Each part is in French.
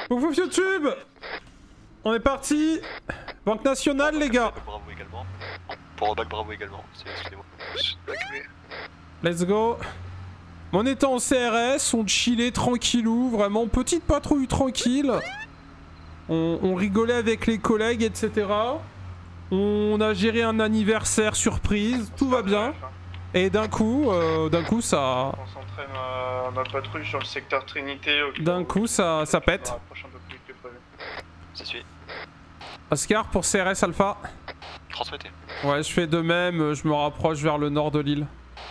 Ouf YouTube. On est parti. Banque nationale les gars. Bravo également. Pour bac bravo également. Excusez-moi. Let's go. On était en CRS, on chillait tranquillou, vraiment petite patrouille tranquille. On rigolait avec les collègues, etc. On a géré un anniversaire surprise, tout va bien. Et d'un coup ça... On s'entraîne notre patrouille sur le secteur Trinité. D'un coup ça pète. Ça suit. Oscar pour CRS Alpha. Transmettez. Ouais, je fais de même, je me rapproche vers le nord de l'île.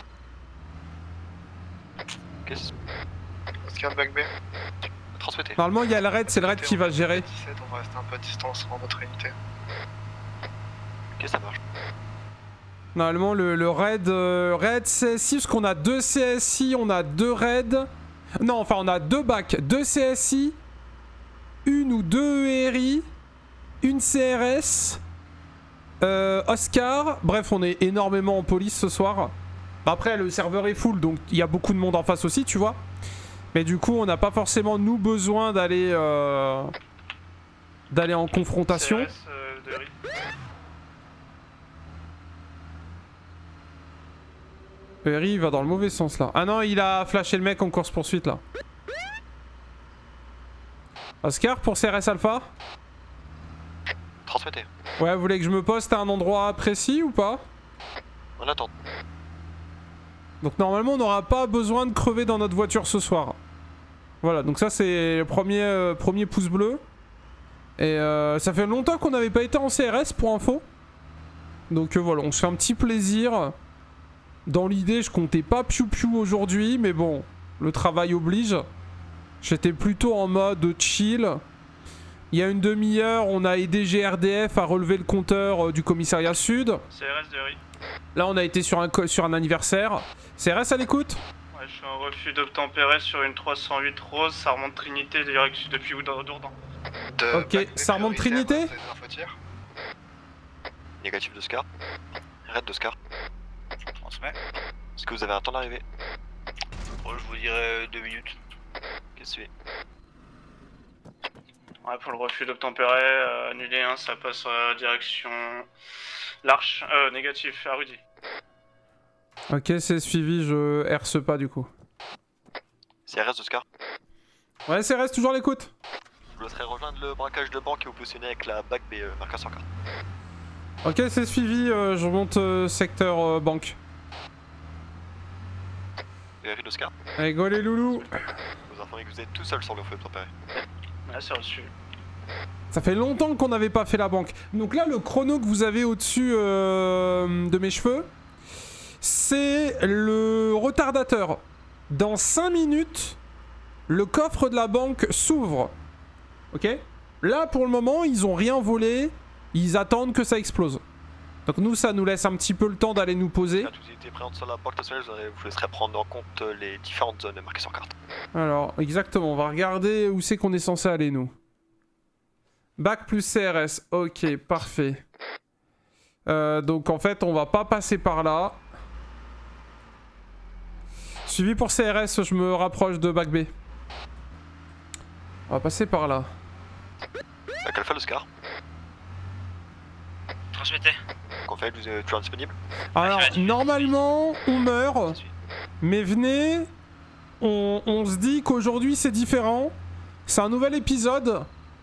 Qu'est-ce? Oscar Back B. Transmettez. Normalement il y a le raid, c'est le raid qui va gérer. 17, on va rester un peu à distance en notre unité. Ok, ça marche. Normalement le raid, raid CSI, parce qu'on a 2 CSI, on a 2 raids. Non, enfin on a 2 bacs, 2 CSI, 1 ou 2 ERI, une CRS, Oscar. Bref, on est énormément en police ce soir. Après le serveur est full, donc il y a beaucoup de monde en face aussi, tu vois. Mais du coup on n'a pas forcément nous besoin d'aller en confrontation. CRS, de RI. ERI il va dans le mauvais sens là. Ah non, il a flashé le mec en course poursuite là. Oscar pour CRS Alpha. Transmettez. Ouais, vous voulez que je me poste à un endroit précis ou pas? On attend. Donc normalement on n'aura pas besoin de crever dans notre voiture ce soir. Voilà, donc ça c'est le premier pouce bleu. Et ça fait longtemps qu'on n'avait pas été en CRS pour info. Donc voilà, on se fait un petit plaisir. Dans l'idée je comptais pas piou-piou aujourd'hui, mais bon, le travail oblige. J'étais plutôt en mode chill. Il y a une demi-heure, on a aidé GRDF à relever le compteur du commissariat sud. CRS de RI. Là on a été sur un anniversaire. CRS à l'écoute? Ouais, je suis en refus d'obtempérer sur une 308 rose, ça remonte Trinité direct depuis Dourdan. Ok, ça remonte Trinité? Négatif de Scar. Raid de Scar. Transmet. Est-ce que vous avez un temps d'arrivée? Je vous dirais 2 minutes. Qu'est-ce que c'est? Ouais, pour le refus d'obtempérer, annulé 1, ça passe direction l'Arche. Négatif, à Rudy. Ok, c'est suivi, je herse pas du coup. CRS de Scar. Ouais, CRS, toujours à l'écoute. Je vous laisserai rejoindre le braquage de banque et vous positionner avec la BAC B marqueur 104. Ok, c'est suivi, je remonte secteur banque. Vérifie de Scar. Allez, go les loulous. Vous informez que vous êtes tout seul sur le refus d'obtempérer. Ouais, c'est reçu. Ça fait longtemps qu'on n'avait pas fait la banque. Donc là, le chrono que vous avez au-dessus de mes cheveux, c'est le retardateur. Dans 5 minutes, le coffre de la banque s'ouvre. Ok? Là, pour le moment, ils ont rien volé. Ils attendent que ça explose. Donc nous, ça nous laisse un petit peu le temps d'aller nous poser. Quand vous étiez présente sur la banque nationale, je vous laisserai prendre en compte les différentes zones marquées sur carte. Alors, exactement. On va regarder où c'est qu'on est censé aller, nous. Bac plus CRS. Ok, parfait. Donc en fait, on va pas passer par là. Suivi pour CRS, je me rapproche de Bac B. On va passer par là. Bac Alpha, le Scar. Transmettez. Qu'on fait, vous êtes toujours disponible? Alors, normalement, on meurt. Mais venez, on se dit qu'aujourd'hui c'est différent. C'est un nouvel épisode.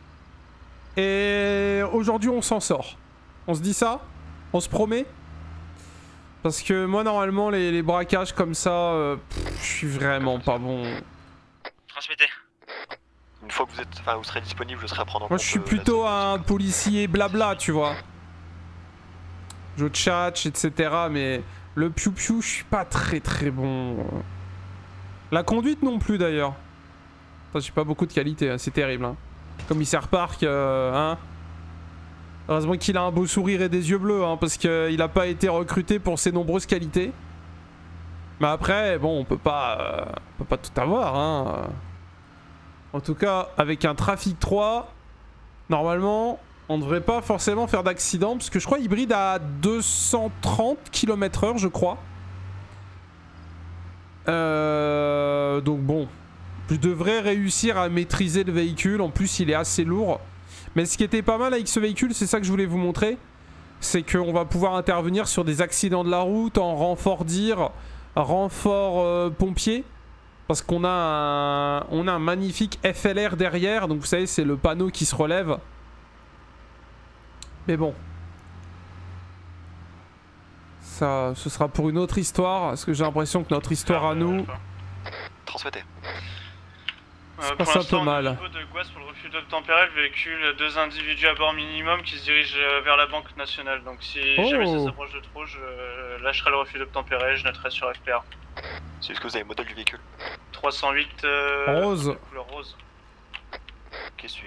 Et aujourd'hui on s'en sort. On se dit ça? On se promet? Parce que moi normalement les braquages comme ça, je suis vraiment pas bon. Transmettez. Une fois que vous serez disponible, je serai à prendre en compte. Moi je suis plutôt un policier blabla, tu vois. Je tchatche, etc. Mais le piou-piou, je suis pas très bon. La conduite non plus d'ailleurs. J'ai pas beaucoup de qualité, hein. C'est terrible. Hein. Commissaire Park, hein. Heureusement qu'il a un beau sourire et des yeux bleus, hein, parce qu'il a pas été recruté pour ses nombreuses qualités. Mais après, bon, on peut pas tout avoir, hein. En tout cas, avec un trafic 3, normalement, on devrait pas forcément faire d'accident, parce que je crois qu'il bride à 230 km/h, je crois. Donc bon, Je devrais réussir à maîtriser le véhicule. En plus, il est assez lourd. Mais ce qui était pas mal avec ce véhicule, c'est ça que je voulais vous montrer. C'est qu'on va pouvoir intervenir sur des accidents de la route en renfort dire, renfort pompier. Parce qu'on a un magnifique FLR derrière. Donc vous savez, c'est le panneau qui se relève. Mais bon. Ça, ce sera pour une autre histoire. Parce que j'ai l'impression que notre histoire à nous... Transmettez. Ça passe un peu mal. Au niveau de Guas pour le refus d'obtempérer, le véhicule, 2 individus à bord minimum qui se dirigent vers la Banque Nationale. Donc si jamais ça s'approche de trop, je lâcherai le refus d'obtempérer, je noterai sur FPR. C'est ce que vous avez le modèle du véhicule. 308 rose. Couleur rose. Ok, suivi.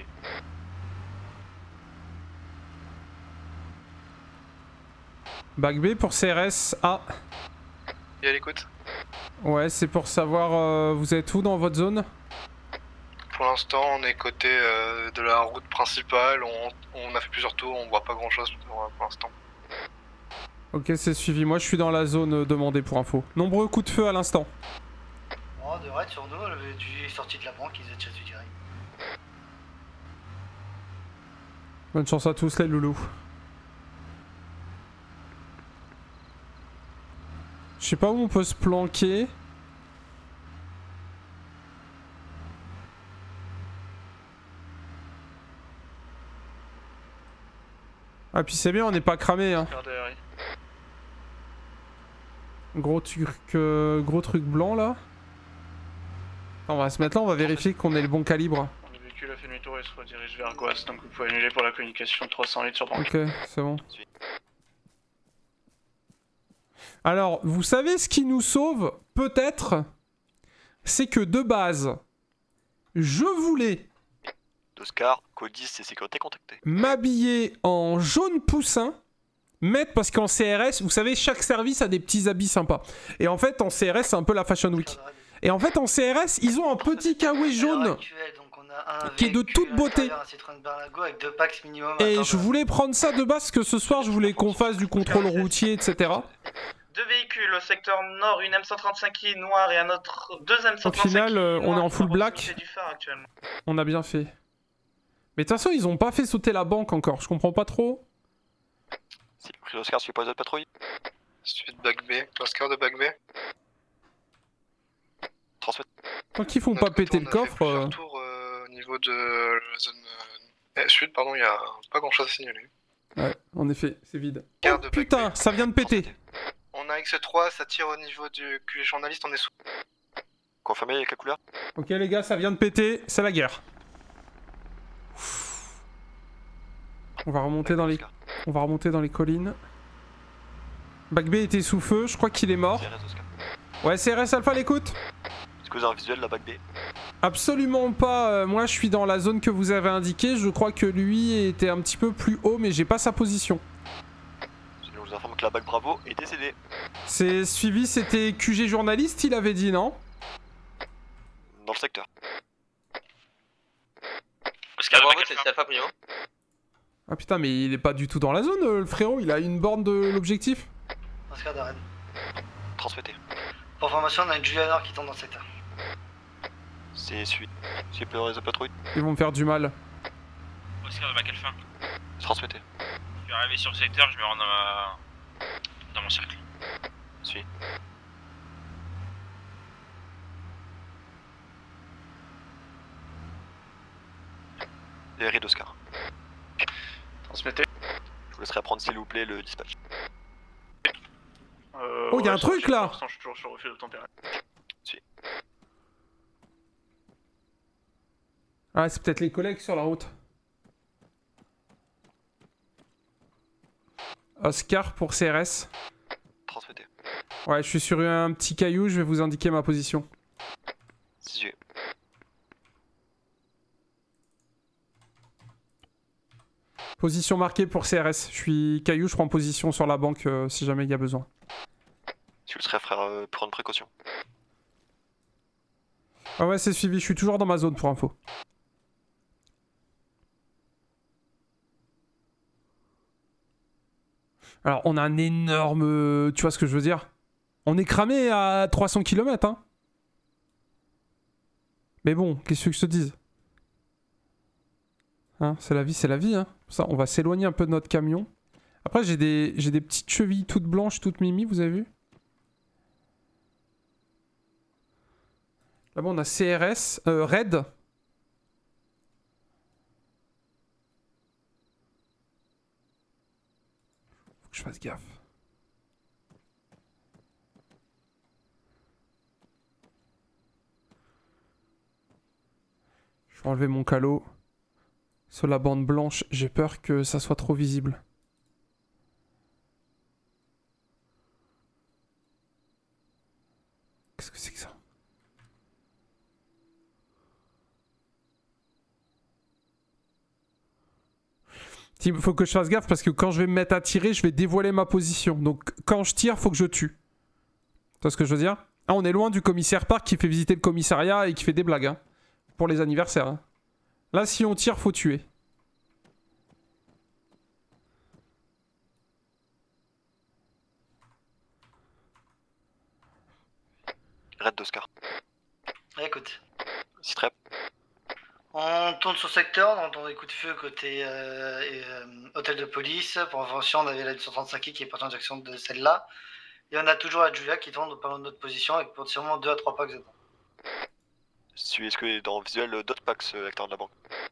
Bac B pour CRS A. Et à l'écoute. Ouais, c'est pour savoir vous êtes où dans votre zone? Pour l'instant, on est côté de la route principale, on a fait plusieurs tours, on voit pas grand chose pour l'instant. Ok, c'est suivi. Moi, je suis dans la zone demandée pour info. Nombreux coups de feu à l'instant. Oh, de raid sur nous, elle avait dû sortir de la banque, ils étaient chassés direct. Bonne chance à tous les loulous. Je sais pas où on peut se planquer. Ah puis c'est bien, on n'est pas cramé hein. Gros truc blanc là. On va se mettre là, on va vérifier qu'on ait le bon calibre. Le véhicule a fait demi-tour et se redirige vers Guas, donc vous pouvez annuler pour la communication 308 sur banque. Ok, c'est bon. Alors, vous savez ce qui nous sauve, peut-être, c'est que de base, je voulais Oscar, code 10, c'est sécurité contactée. m'habiller en jaune poussin, mettre, parce qu'en CRS, vous savez, chaque service a des petits habits sympas. Et en fait, en CRS, c'est un peu la Fashion Week. Et en fait, en CRS, ils ont un petit kawaii jaune qui est de toute beauté. Et je voulais prendre ça de base, parce que ce soir, je voulais qu'on fasse du contrôle routier, etc. 2 véhicules au secteur nord, une M135 qui est noire et un autre 2 M135. Au final, on est en full black. Du phare actuellement. On a bien fait. Mais de toute façon, ils ont pas fait sauter la banque encore. Je comprends pas trop. C'est pris Oscar, suivi pour les autres patrouilles. Suite bac B, Oscar de bac B. Transmet. Tant qu'ils font pas péter le coffre. Tour, au niveau de la zone sud, pardon, il y a pas grand chose à signaler. Ouais, en effet, c'est vide. Garde Oh, bac putain, B. ça vient de péter. On a X3, ça tire au niveau du QG journaliste, on est sous. Confirmé avec la couleur. Ok les gars, ça vient de péter, c'est la guerre. On va remonter dans les collines. Bac B était sous feu, je crois qu'il est mort. CRS Oscar. Ouais, CRS Alpha l'écoute. Est-ce que vous avez un visuel de la bac B? Absolument pas, moi je suis dans la zone que vous avez indiquée, je crois que lui était un petit peu plus haut mais j'ai pas sa position. Je vous informe que la bac Bravo est décédée. C'est suivi, c'était QG journaliste, il avait dit non? Dans le secteur. Oscar Bravo, c'est Alpha Primo. Ah putain mais il est pas du tout dans la zone le frérot, il a une borne de l'objectif. Oscar de raid. Transmettez. Pour information, on a une Julianor qui tombe dans le secteur. C'est suivi. Suivi pour les autres patrouilles. Ils vont me faire du mal. Oscar de bac Alpha. Transmettez. Je vais arriver sur le secteur, je me rends dans mon cercle. Suivi. Les rides d'Oscar. Transmettez. Je vous laisserai prendre s'il vous plaît le dispatch. Oh, y a un truc, là. Je suis toujours sur le refus d'obtempérer. Ah c'est peut-être les collègues sur la route. Oscar pour CRS. Transmettez. Ouais, je suis sur un petit caillou, je vais vous indiquer ma position. Si Position marquée pour CRS. Je suis caillou, je prends position sur la banque si jamais il y a besoin. Si vous le serez frère, prendre précaution. Ah ouais, c'est suivi, je suis toujours dans ma zone pour info. Alors, on a un énorme... Tu vois ce que je veux dire? On est cramé à 300 km, hein. Mais bon, qu'est-ce que je te dise? Hein, c'est la vie, hein. Ça, on va s'éloigner un peu de notre camion. Après, j'ai des petites chevilles toutes blanches, toutes mimi, vous avez vu? Là-bas, on a CRS, Red. Faut que je fasse gaffe. Je vais enlever mon calot. Sur la bande blanche, j'ai peur que ça soit trop visible. Qu'est-ce que c'est que ça? Il faut que je fasse gaffe parce que quand je vais me mettre à tirer, je vais dévoiler ma position. Donc quand je tire, faut que je tue. Tu vois ce que je veux dire? Ah, on est loin du commissaire Park qui fait visiter le commissariat et qui fait des blagues, hein, pour les anniversaires. Hein. Là, si on tire, faut tuer. Red d'Oscar. Écoute. Citrep. On tourne sur le secteur, on entend des coups de feu côté hôtel de police. Pour information, on avait la 235 qui est partie en direction de celle-là. Et on a toujours la Julia qui tourne pas loin de notre position avec potentiellement 2 à 3 packs dedans. Est-ce que dans le visuel d'autres packs acteurs de la banque?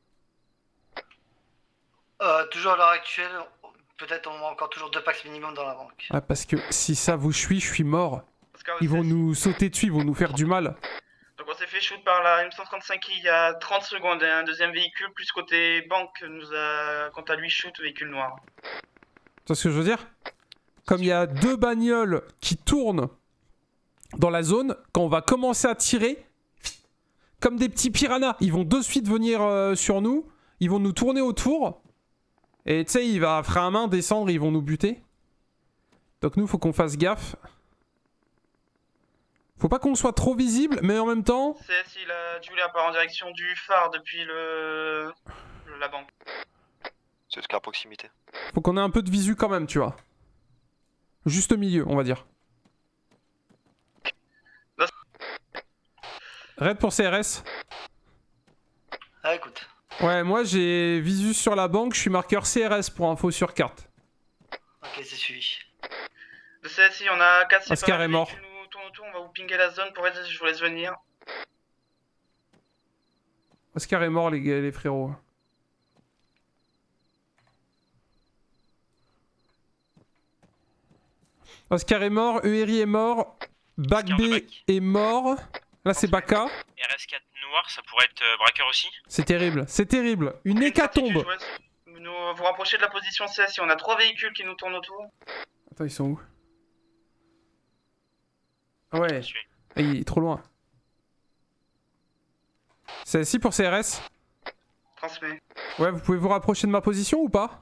Toujours à l'heure actuelle, peut-être on a encore toujours 2 packs minimum dans la banque. Ah, parce que si ça vous suit, je suis mort. Ils vont nous sauter dessus, ils vont nous faire du mal. Donc on s'est fait shoot par la M135 il y a 30 secondes et un deuxième véhicule, plus côté banque nous a quant à lui shoot véhicule noir. Tu vois ce que je veux dire? Comme il y a 2 bagnoles qui tournent dans la zone, quand on va commencer à tirer, comme des petits piranhas, ils vont de suite venir sur nous, ils vont nous tourner autour, et tu sais, il va frein à main descendre et ils vont nous buter. Donc nous, faut qu'on fasse gaffe. Faut pas qu'on soit trop visible, mais en même temps... C'est si la Julia part en direction du phare depuis la banque. C'est Oscar à proximité. Faut qu'on ait un peu de visu quand même, tu vois. Juste au milieu, on va dire. Red pour CRS. Ah, écoute. Ouais, moi j'ai visu sur la banque, je suis marqueur CRS pour info sur carte. Ok, c'est suivi. De CSI, on a 4 Oscar est mort. Nous tourne autour, on va vous pinguer la zone pour être, je vous laisse venir. Oscar est mort, les frérots. Oscar est mort, ERI est mort, Bac B est mort. Là c'est Baka. RS4 noir, ça pourrait être braqueur aussi. C'est terrible, c'est terrible. Une hécatombe. Vous rapprochez de la position CSI, on a 3 véhicules qui nous tournent autour. Attends, ils sont où? Ah ouais, il est trop loin. C'est ici pour CRS? Transmet. Ouais, vous pouvez vous rapprocher de ma position ou pas?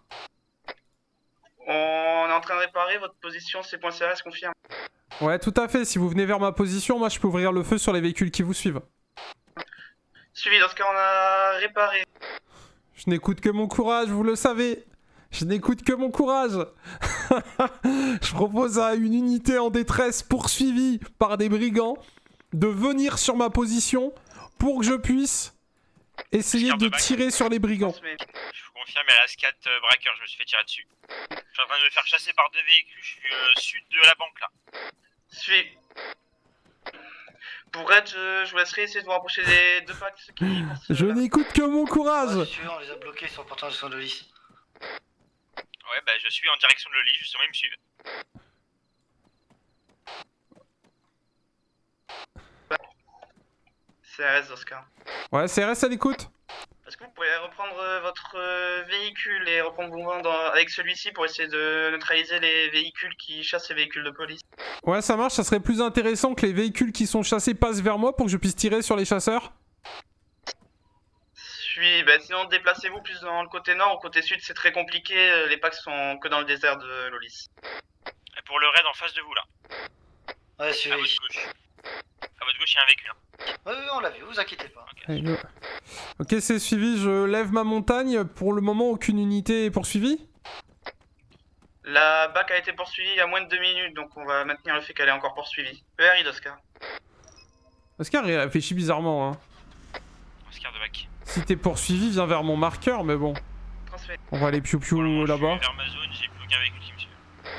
On est en train de réparer, votre position c'est .CRS confirme. Ouais, tout à fait, si vous venez vers ma position, moi je peux ouvrir le feu sur les véhicules qui vous suivent. Suivi, dans ce cas on a réparé. Je n'écoute que mon courage, vous le savez. Je n'écoute que mon courage. Je propose à une unité en détresse poursuivie par des brigands de venir sur ma position pour que je puisse essayer de tirer sur les brigands. Je vous confirme, RS4 braqueur, je me suis fait tirer dessus. Je suis en train de me faire chasser par 2 véhicules, je suis sud de la banque là. Suivi. Pour être, je vous laisserai essayer de vous rapprocher des 2 packs qui... Je n'écoute que mon courage. On les a bloqués sur le portant de son Lolis. Ouais, bah je suis en direction de Loli, justement, ils me suivent. CRS, Oscar. Ouais, CRS à l'écoute. Est-ce que vous pourriez reprendre votre véhicule et reprendre vos mains avec celui-ci pour essayer de neutraliser les véhicules qui chassent les véhicules de police? Ouais, ça marche, ça serait plus intéressant que les véhicules qui sont chassés passent vers moi pour que je puisse tirer sur les chasseurs. Bah, sinon déplacez-vous plus dans le côté nord, au côté sud c'est très compliqué, les packs sont que dans le désert de Lolis. Et pour le raid en face de vous là. Ouais, À suivi. votre gauche. À votre gauche il y a un véhicule. Hein. Ouais, on l'a vu, vous inquiétez pas. Allez, ok, c'est suivi, je lève ma montagne. Pour le moment, aucune unité est poursuivie. La BAC a été poursuivie il y a moins de 2 minutes, donc on va maintenir le fait qu'elle est encore poursuivie. ERI d'Oscar. Oscar il réfléchit bizarrement, hein. Oscar de bac. Si t'es poursuivi, viens vers mon marqueur, mais bon. Transmet. On va aller piou-piou Moi, là-bas. je suis vers ma zone, j'ai plus aucun véhicule qui me suit.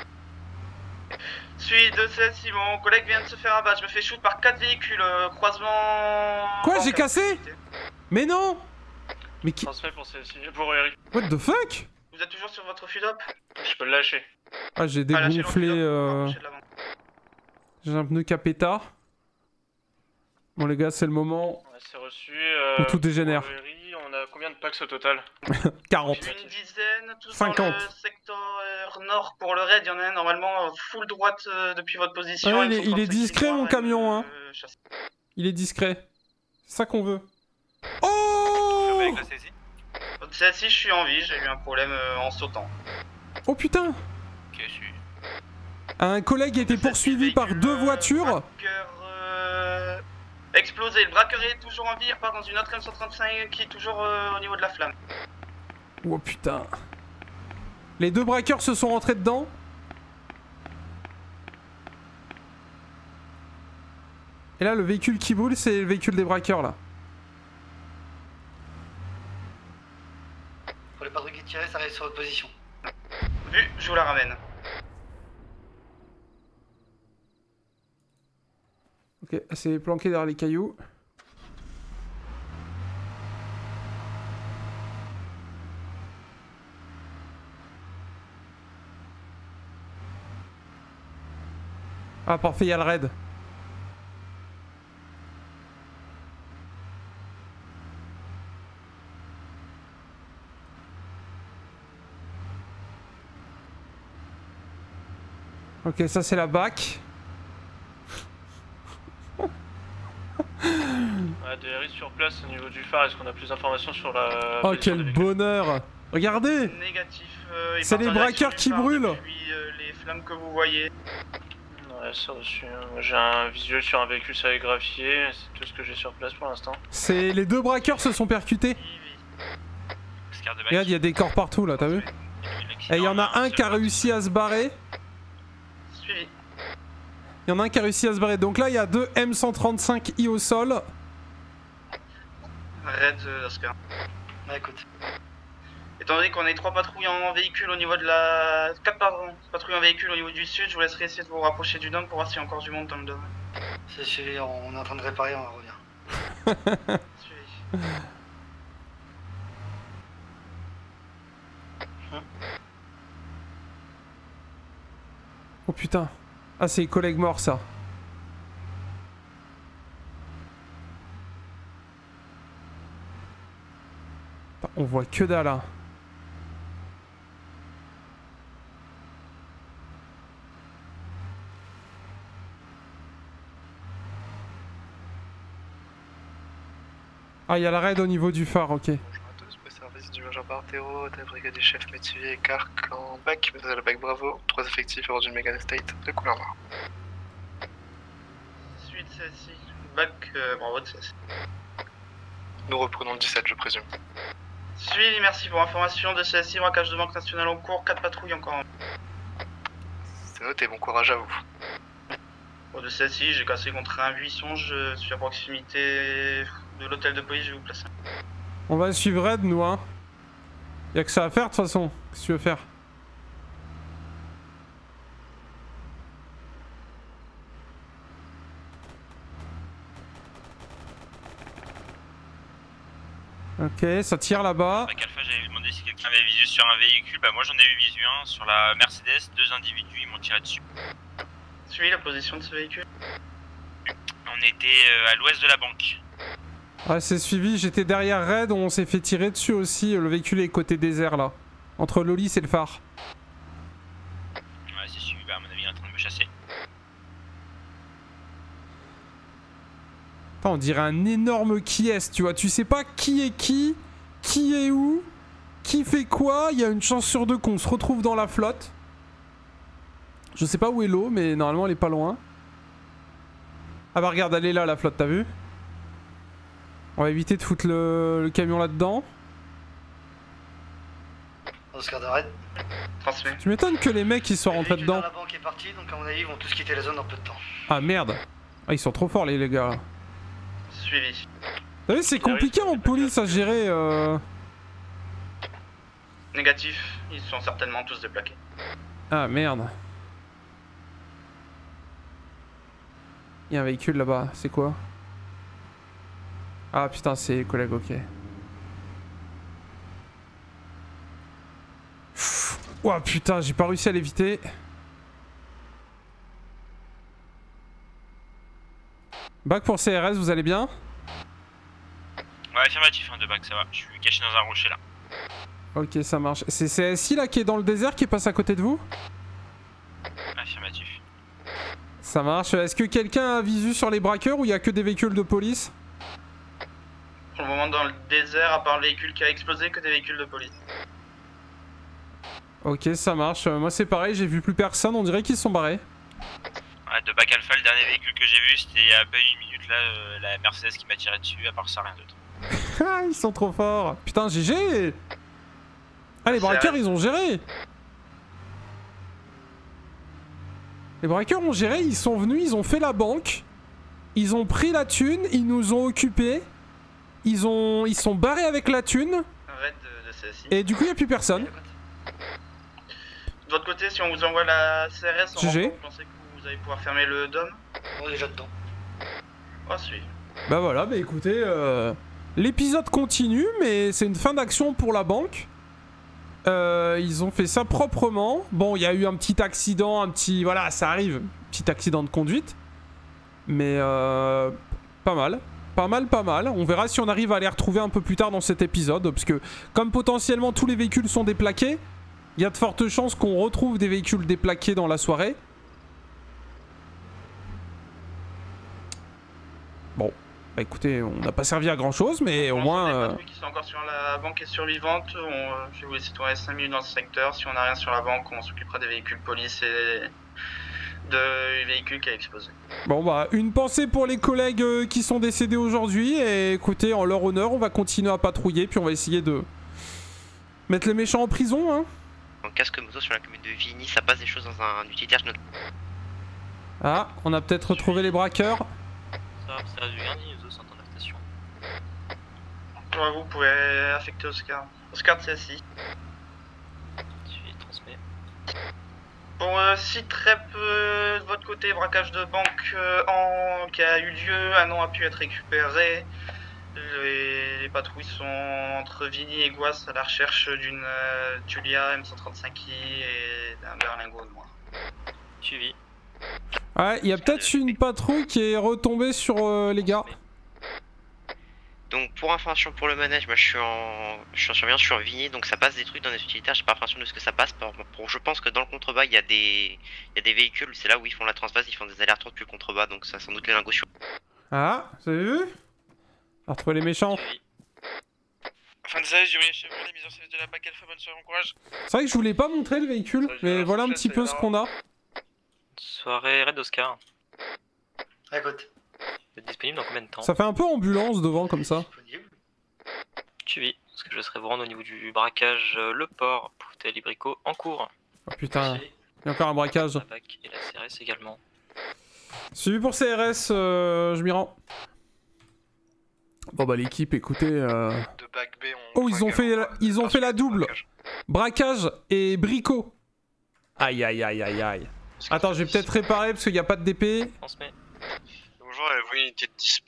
Suis 2-7, si mon collègue vient de se faire abattre, je me fais shoot par 4 véhicules, croisement... Quoi, j'ai cassé? Mais non! Mais qui... Transmet pour Eric. What the fuck? Vous êtes toujours sur votre FUDOP? Je peux le lâcher. Ah, j'ai Ah, lâchez dégonflé... l'enfilop, de l'avant. J'ai un pneu qui a pétard. Bon les gars, c'est le moment Ouais, c'est reçu. où tout dégénère. Pour Eric, on a combien de packs au total? 40. Une dizaine, tous 50. dans le secteur nord pour le raid. Il y en a un normalement full droite depuis votre position. Ouais, il est discret mon camion, hein. Il est discret. C'est ça qu'on veut. Oh! Avec la saisie. Celle-ci, je suis en vie, j'ai eu un problème en sautant. Oh putain! Ok, je suis. Un collègue était poursuivi par 2 voitures. Braqueur, explosé. Le braqueur est toujours en vie, il repart dans une autre M135 qui est toujours au niveau de la flamme. Oh putain. Les 2 braqueurs se sont rentrés dedans. Et là, le véhicule qui brûle, c'est le véhicule des braqueurs là. Pour les patrouilles qui tiraient, ça reste sur votre position. Vu, je vous la ramène. Ok, c'est planqué derrière les cailloux. Ah parfait, il y a le raid. Ok, ça c'est la BAC. DRI sur place au niveau du phare, est-ce qu'on a plus d'informations sur la... Oh quel bonheur! Regardez! Négatif. C'est les braqueurs qui brûlent! Puis les flammes que vous voyez. Ouais, c'est reçu. J'ai un visuel sur un véhicule sérigraphié, c'est tout ce que j'ai sur place pour l'instant. C'est les 2 braqueurs se sont percutés. Oscar de bac. Regarde, il y a des corps partout là, t'as vu? Et il y en a un qui a réussi à se barrer. Suivi. Il y en a un qui a réussi à se barrer. Donc là, il y a 2 M135I au sol. Red Oscar. Bah écoute. Étant donné qu'on est 3 patrouilles en véhicule au niveau de la... 4 patrouilles en véhicule au niveau du sud, je vous laisserai essayer de vous rapprocher du dôme pour voir s'il y a encore du monde dans le dôme. C'est suivi, on est en train de réparer, on revient. Suivi. Oh putain. Ah, c'est les collègues morts ça. Putain, on voit que dalle là. Ah, il y a la raid au niveau du phare, ok. Bonjour à tous, pour le service du Major Bartero, de la brigade des chefs Métivier et Carc en bac, vous avez le bac Bravo, 3 effectifs hors d'une Megan Estate de couleur noire. Suite celle-ci. Bac, bravo de celle-ci. Nous reprenons le 17, je présume. Suivi, merci pour l'information de celle-ci. Braquage de banque nationale en cours, 4 patrouilles encore. C'est noté, bon courage à vous. Bon, de celle-ci, j'ai cassé contre un buisson, je suis à proximité de l'hôtel de police, je vais vous placer. On va suivre raid nous hein. Y'a que ça à faire de toute façon. Qu'est-ce que tu veux faire? Ok, ça tire là-bas. Bac Alpha, j'avais demandé si quelqu'un avait visu sur un véhicule. Bah, moi j'en ai eu visu un sur la Mercedes. 2 individus, ils m'ont tiré dessus. Suivi la position de ce véhicule. On était à l'ouest de la banque. Ouais, c'est suivi. J'étais derrière raid, on s'est fait tirer dessus aussi. Le véhicule est côté désert là. Entre l'Olis et le phare. Ouais, c'est suivi. Bah, à mon avis, il est en train de me chasser. Attends, on dirait un énorme qui est, tu vois. Tu sais pas qui est où, qui fait quoi. Il y a une chance sur 2 qu'on se retrouve dans la flotte. Je sais pas où est l'eau, mais normalement elle est pas loin. Ah bah regarde, elle est là la flotte, t'as vu? On va éviter de foutre le camion là-dedans. Oscar de raid. Transmet. Tu m'étonnes que les mecs ils soient rentrés dedans. La banque est partie, donc à mon avis ils vont tous quitter la zone en peu de temps. Ah merde. Ah ils sont trop forts les gars là. Suivi. T'as vu, c'est compliqué en police à gérer. Négatif, ils sont certainement tous déplaqués. Ah merde. Il y a un véhicule là-bas, c'est quoi? Ah putain, c'est les collègues, ok. Ouah putain, j'ai pas réussi à l'éviter. Bac pour CRS, vous allez bien? Ouais, affirmatif, de bac, ça va. Je suis caché dans un rocher là. Ok, ça marche. C'est CSI là qui est dans le désert qui passe à côté de vous? Affirmatif. Ça marche. Est-ce que quelqu'un a visu sur les braqueurs ou il y a que des véhicules de police? Pour le moment, dans le désert, à part le véhicule qui a explosé, que des véhicules de police. Ok, ça marche. Moi c'est pareil, j'ai vu plus personne, on dirait qu'ils sont barrés. Ouais, de bac alpha, le dernier véhicule que j'ai vu, c'était il y a pas une minute là, la Mercedes qui m'a tiré dessus, à part ça, rien d'autre. Ah, ils sont trop forts. Putain, GG. Ah, les braqueurs, ils ont géré. Les braqueurs ont géré, ils sont venus, ils ont fait la banque. Ils ont pris la thune, ils nous ont occupés. Ils sont barrés avec la thune. Raid de CSI. Et du coup, il n'y a plus personne. De votre côté, si on vous envoie la CRS, GG. vous pensez que vous allez pouvoir fermer le dôme? On est déjà dedans. Oh, si. Bah voilà, bah écoutez, l'épisode continue, mais c'est une fin d'action pour la banque. Ils ont fait ça proprement. Bon, il y a eu un petit accident, un petit... Voilà, ça arrive. Petit accident de conduite. Mais pas mal. Pas mal, pas mal. On verra si on arrive à les retrouver un peu plus tard dans cet épisode. Parce que comme potentiellement tous les véhicules sont déplaqués, il y a de fortes chances qu'on retrouve des véhicules déplaqués dans la soirée. Bon. Bah écoutez, on n'a pas servi à grand chose, mais au moins... Les patrouilles qui sont encore sur la banque est survivante, je vais vous laisser tourner 5 minutes dans ce secteur. Si on n'a rien sur la banque, on s'occupera des véhicules police et de véhicules qui a explosé. Bon bah, une pensée pour les collègues qui sont décédés aujourd'hui. Et écoutez, en leur honneur, on va continuer à patrouiller, puis on va essayer de mettre les méchants en prison, hein. En casque moto sur la commune de Vigny, ça passe des choses dans un utilitaire. Ah, on a peut-être retrouvé les braqueurs. Ça reste du lundi, nous sont en station. Ouais, vous pouvez affecter Oscar. Oscar de CSI. Tu transmets. Bon, si très peu de votre côté, braquage de banque qui a eu lieu, un nom a pu être récupéré. Les patrouilles sont entre Vigny et Gouas à la recherche d'une Tulia M135i et d'un berlingot noir. Suivi. Ouais, il y a peut-être une patrouille qui est retombée sur les gars. Donc pour information pour le manège, moi je suis en surveillance, je suis en Vigny, donc ça passe des trucs dans les utilitaires, j'ai pas information de ce que ça passe. Je pense que dans le contrebas il y a des véhicules, c'est là où ils font la transvase, ils font des allers-retours depuis le contrebas, donc ça sans doute les lingots sur. Ah, vous avez vu? On a retrouvé les méchants. Fin de service, Jury Chevrolet, les mises en service de la BAC Alpha, bonne soirée, bon courage. C'est vrai que je voulais pas montrer le véhicule, mais voilà un petit peu ce qu'on a. Soirée Red Oscar. Écoute. Vous êtes disponible dans combien de temps? Ça fait un peu ambulance devant comme ça. Suivi. Parce que je laisserai vous rendre au niveau du braquage Le Port, Poutet Librico en cours. Oh putain, il y a encore un braquage. La BAC et la CRS également. Suivi pour CRS, je m'y rends. Bon bah l'équipe, écoutez... De bac B, Oh, ils ont fait la double. Braquage et bricot. Aïe aïe aïe aïe aïe. Attends, je vais peut-être réparer parce qu'il n'y a pas de DP. Transmets. Bonjour, avez-vous une unité de dispo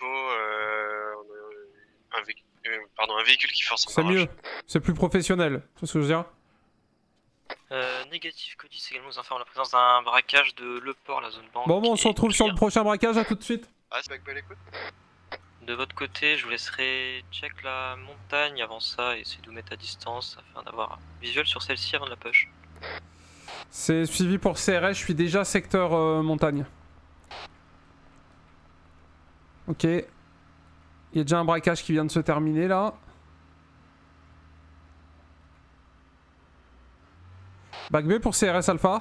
un véhicule qui force en C'est mieux, c'est plus professionnel, tu vois ce que je veux dire? Négatif, Codis également nous informe la présence d'un braquage de Le Port, la zone banque. Bon, on se retrouve sur le prochain braquage, à tout de suite. Ah, c'est bac B, l'écoute. De votre côté, je vous laisserai check la montagne avant ça et essayer de vous mettre à distance afin d'avoir un visuel sur celle-ci avant de la push. C'est suivi pour CRS, je suis déjà secteur montagne. Ok. Il y a déjà un braquage qui vient de se terminer là. Bac B pour CRS Alpha.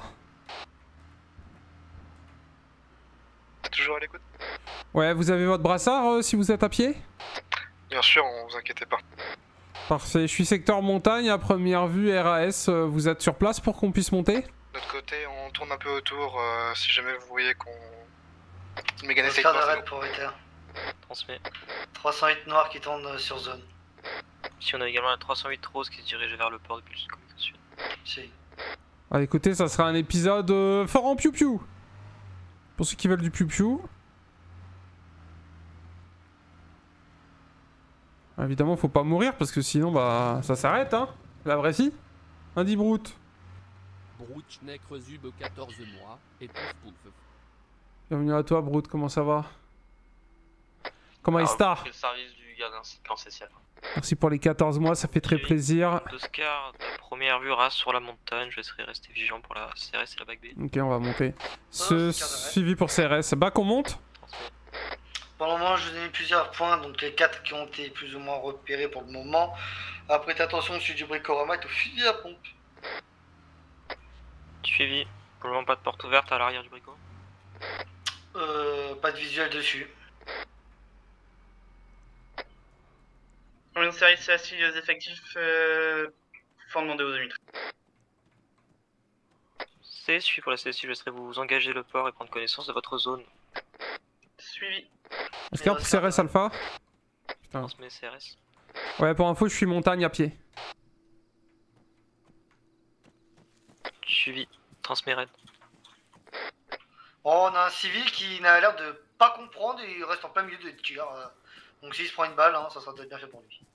Toujours à l'écoute? Ouais, vous avez votre brassard si vous êtes à pied? Bien sûr, on vous inquiétez pas. Parfait, je suis secteur montagne, à première vue RAS, vous êtes sur place pour qu'on puisse monter? De notre côté, on tourne un peu autour, si jamais vous voyez qu'on... Mécanicien Oscar de raid pour Ritter. Transmet. 308 noirs qui tournent sur zone. Si on a également la 308 rose qui se dirige vers le port depuis le communication. Si. Ah, écoutez, ça sera un épisode fort en piou-piou. Pour ceux qui veulent du piou-piou. Évidemment, faut pas mourir parce que sinon, bah, ça s'arrête, hein. La vraie vie. Un dit Brute. Brutschneck Resub 14 mois et pouf pouf. Bienvenue à toi, Brute, comment ça va? Comment est Star? Le service du gardien séquentiel. Merci pour les 14 mois, ça fait très plaisir. Oscar, la première vue race sur la montagne, je laisserai rester vigilant pour la CRS et la back B. Ok, on va monter. Suivi pour CRS. Bac, on monte? Pour le moment, je vous ai mis plusieurs points, donc les 4 qui ont été plus ou moins repérés pour le moment. Après, faites attention, celui du Bricorama est au fusil à pompe. Suivi. Pour le moment, pas de porte ouverte à l'arrière du bricot. Pas de visuel dessus. Combien de séries c'est assis les effectifs faut demander aux amis. CSU pour la CSU, je laisserai vous engager le port et prendre connaissance de votre zone. Suivi. Est-ce qu'il y a pour CRS Alpha? Putain. Transmet CRS. Ouais, pour info, je suis montagne à pied. Suivi. Transmet raid. Oh, on a un civil qui n'a l'air de pas comprendre et il reste en plein milieu de tir. Donc s'il se prend une balle, hein, ça sera peut-être bien fait pour lui.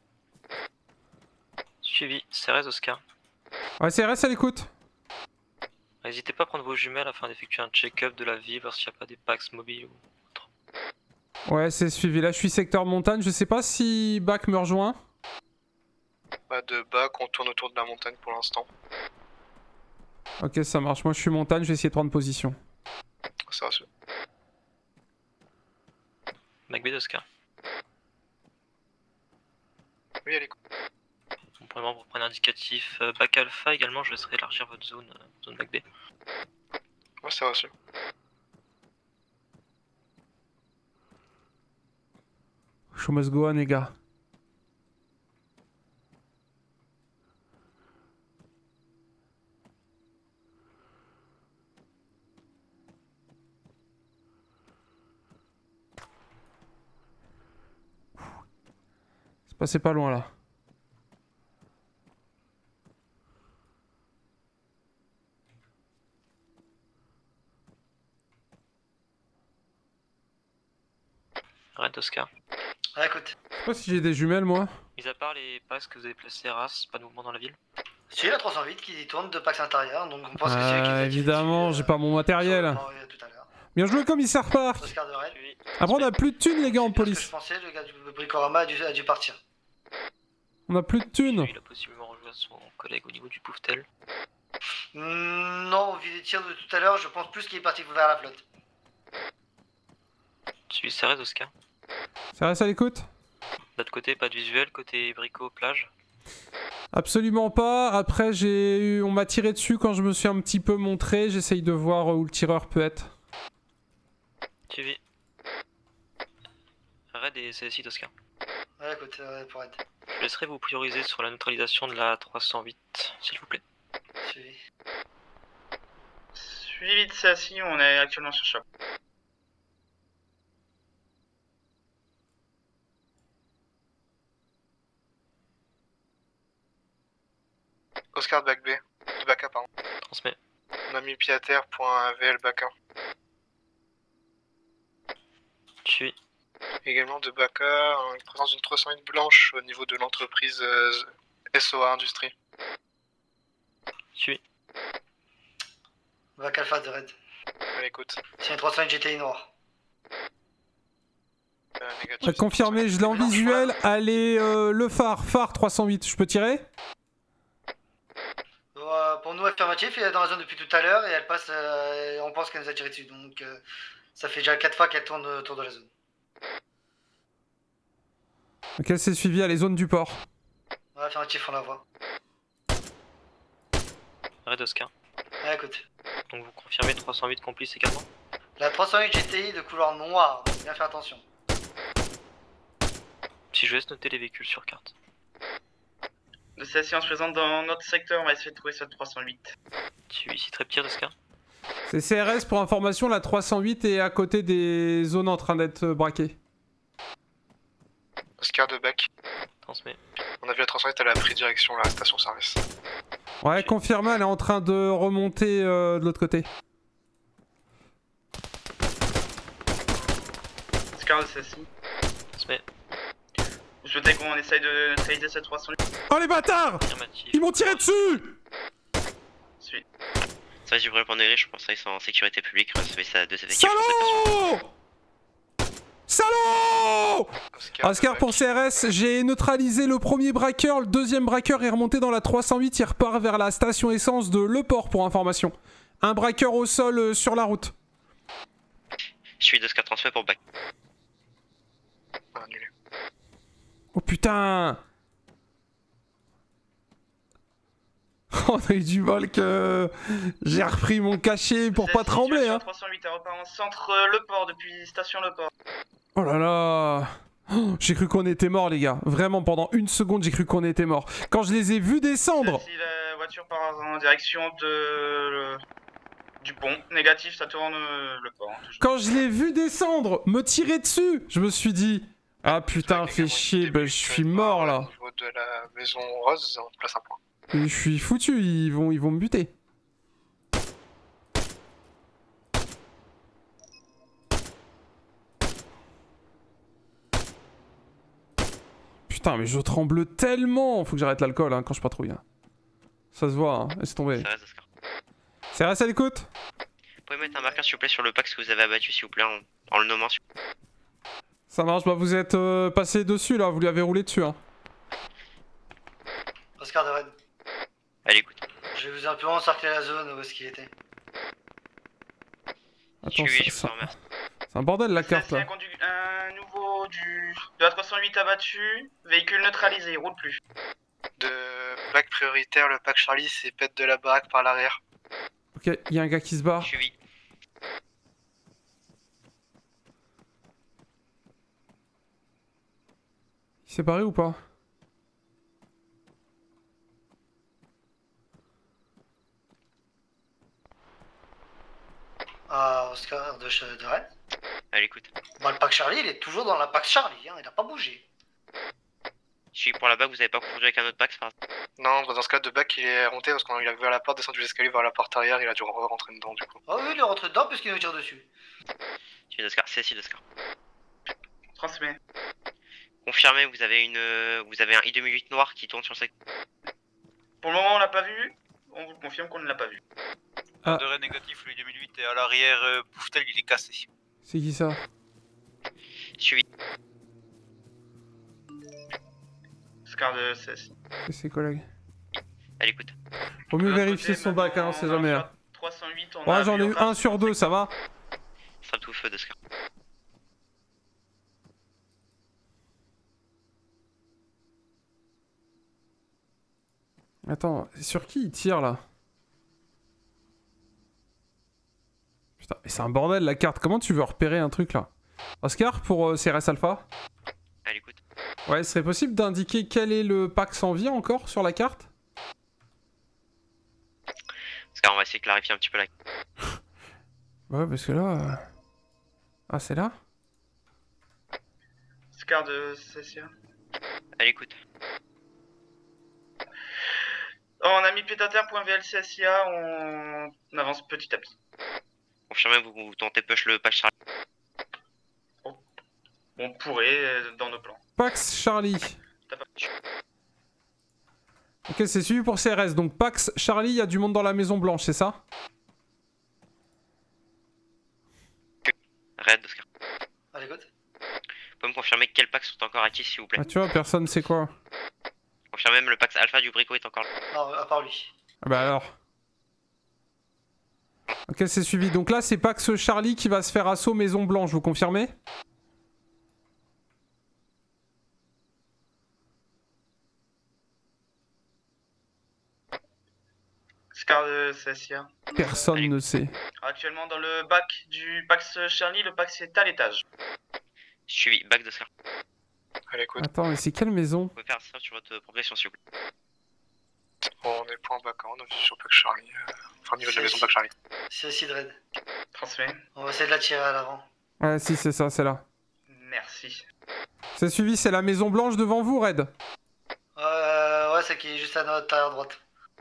Suivi. CRS Oscar. Ouais, CRS à l'écoute. N'hésitez pas à prendre vos jumelles afin d'effectuer un check-up de la ville, voir s'il n'y a pas des packs mobiles ou autre. Ouais, c'est suivi. Là, je suis secteur montagne. Je sais pas si Bac me rejoint. Pas de bac, on tourne autour de la montagne pour l'instant. Ok, ça marche. Moi, je suis montagne. Je vais essayer de prendre position. Ça rassure. Back B d'Oscar. Oui, elle écoute. Vraiment pour prendre un indicatif bac alpha également, je laisserai élargir votre zone, zone bac B. Ouais, c'est reçu. Show must go on, les gars. C'est passé pas loin là. Arrête Oscar. Ah, écoute. Je sais pas si j'ai des jumelles moi. Mis à part les passes que vous avez placés à race, pas de mouvement dans la ville. C'est la 308 qui tourne de Pax intérieur, donc on pense que c'est lui qui nous a évidemment, tiré j'ai pas mon matériel. tout à l'heure. Bien joué, commissaire Park. Oscar de Raid. Après, on a plus de thunes, les gars, en C'est ce que police. je pensais, le gars du Bricorama a dû partir. On a plus de thunes. Il a possiblement rejoint son collègue au niveau du Pouftel. Non, au vu des tirs de tout à l'heure, je pense plus qu'il est parti vers la flotte. Suivi CRS Oscar. Ça reste à l'écoute? De l'autre côté, pas de visuel, côté bricot, plage. Absolument pas. Après, on m'a tiré dessus quand je me suis un petit peu montré. J'essaye de voir où le tireur peut être. Suivi. Raid et CSI Oscar. Ouais, écoute, pour Raid. Je laisserai vous prioriser sur la neutralisation de la 308, s'il vous plaît. Suivi. Suivi de CSI, on est actuellement sur choc. Oscar de bac B. De bac A, pardon. Transmet. On a mis pied à terre, point VL bac A. Suivi. Également de bac A, une présence d'une 308 blanche au niveau de l'entreprise SOA Industrie. Suivi. Bac Alpha de Raid. À l'écoute. C'est une 308 GTI noire. Négatif. Confirmé, je l'ai en visuel. Allez, le phare 308. Je peux tirer? Pour nous, affirmatif, elle est dans la zone depuis tout à l'heure et elle passe. On pense qu'elle nous a tiré dessus, donc ça fait déjà 4 fois qu'elle tourne autour de la zone. Ok, c'est suivi à les zones du port. Ouais, affirmatif, on la voit. Raid Oscar. Ouais, écoute. Donc vous confirmez 308 complices également? La 308 GTI de couleur noire, donc bien faire attention. Si je laisse noter les véhicules sur carte. De CSI, on se présente dans notre secteur, on va essayer de trouver cette 308. Suivi ici très pire Oscar. C'est CRS pour information, la 308 est à côté des zones en train d'être braquées. Oscar de Bac. Transmets. On a vu la transfert, elle a pris direction la station service. Ouais, confirmé, elle est en train de remonter de l'autre côté. Oscar de CSI. Transmets. Vous souhaitez qu'on essaye de neutraliser cette 300? Oh les bâtards! Ils m'ont tiré dessus! Suis. Service du premier point de je pense qu'ils sont en sécurité publique, recevez ça de effectifs. Salaud! Salaud! Oscar pour CRS, j'ai neutralisé le premier braqueur, le deuxième braqueur est remonté dans la 308, il repart vers la station essence de Le Port pour information. Un braqueur au sol sur la route. Je suis d'Oscar transfert pour Bac. Annulé. Oh putain! On a eu du bol que j'ai repris mon cachet pour pas trembler hein. 308 à repart en centre Le Port depuis station Le Port. Oh là là! Oh, j'ai cru qu'on était mort les gars. Vraiment pendant une seconde j'ai cru qu'on était mort. Quand je les ai vus descendre. Si la voiture part en direction du pont, négatif ça tourne Le Port. Hein, quand je l'ai vu descendre, me tirer dessus, je me suis dit ah putain fais chier, bah, je suis mort là. Au niveau de la maison rose, on place un point. Et je suis foutu, ils vont me buter. Putain mais je tremble tellement. Faut que j'arrête l'alcool hein, quand je patrouille. Hein. Ça se voit, hein. Laisse tomber. C'est resté à l'écoute. Vous pouvez mettre un marqueur s'il vous plaît sur le pack que vous avez abattu s'il vous plaît en le nommant. Ça marche, bah vous êtes passé dessus là, vous lui avez roulé dessus hein. Oscar de Red. Allez écoute. Je vais vous un peu encercler la zone où est-ce qu'il était. Attends, c'est un bordel la carte là. Un nouveau de la 308 abattu, véhicule neutralisé, il roule plus. De Bac prioritaire, le pack Charlie, c'est pète de la baraque par l'arrière. Ok, il y a un gars qui se barre. Suivi. Il s'est barré ou pas? Oscar de Red. Allez écoute. Bah, le pack Charlie, il est toujours dans la pack Charlie, hein, il a pas bougé. Je suis pour la bac, vous avez pas confondu avec un autre pack, ça va? Non, dans ce cas de Bac, il est remonté parce qu'il a vu à la porte, descendu l'escalier vers la porte arrière, il a dû rentrer dedans du coup. Ah oui, il est rentré dedans puisqu'il nous tire dessus. Je suis d'Oscar, c'est ici d'Oscar. Transmets. Confirmez, vous avez un I-2008 noir qui tourne sur le secteur. Pour le moment on l'a pas vu, on vous confirme qu'on ne l'a pas vu. Ah. De négatif, le 2008 est à l'arrière, Pouftel il est cassé. C'est qui ça? Suivi. Oscar de CSI. C'est ses collègues. Allez écoute. Faut mieux vérifier son bac hein, c'est jamais là. 308, Ouais j'en ai eu un sur deux, ça va? Ça tout feu d'Oscar. Attends, sur qui il tire là? Putain, mais c'est un bordel la carte, comment tu veux repérer un truc là? Oscar pour CRS Alpha? Allez écoute. Ouais, ce serait possible d'indiquer quel est le pack sans vie encore sur la carte? Oscar, on va essayer de clarifier un petit peu la... Ouais, parce que là... Ah, c'est là? Oscar de CSI. Allez écoute. On a mis pied à terre, point VLCSIA, on avance petit à petit. Confirmez, vous tentez push le patch Charlie. On pourrait dans nos plans. Pax Charlie. Ok, c'est suivi pour CRS. Donc Pax Charlie, il y a du monde dans la Maison Blanche, c'est ça? Red, Oscar. Allez, écoute. Vous pouvez me confirmer quels packs sont encore actifs s'il vous plaît? Ah, tu vois, personne sait quoi. Confirmez même le pack Alpha du Brico est encore là. Non, à part lui. Ah bah alors. Ok, c'est suivi. Donc là, c'est Pax Charlie qui va se faire assaut Maison Blanche, vous confirmez? Oscar de CSIA. Personne ne sait. Actuellement dans le bac du Pax Charlie, le Pax est à l'étage. Suivi, bac d'Oscar. Allez, écoute. Attends, mais c'est quelle maison? Vous pouvez faire ça sur votre progression s'il vous plaît. On est point Bac, on a vu sur Pack Charlie. Enfin, au niveau de la maison Pack Charlie. C'est aussi de Red. Transmets. On va essayer de la tirer à l'avant. Ouais, si, c'est ça, c'est là. Merci. C'est suivi, c'est la Maison Blanche devant vous, Red. Ouais, c'est qui est juste à notre arrière droite.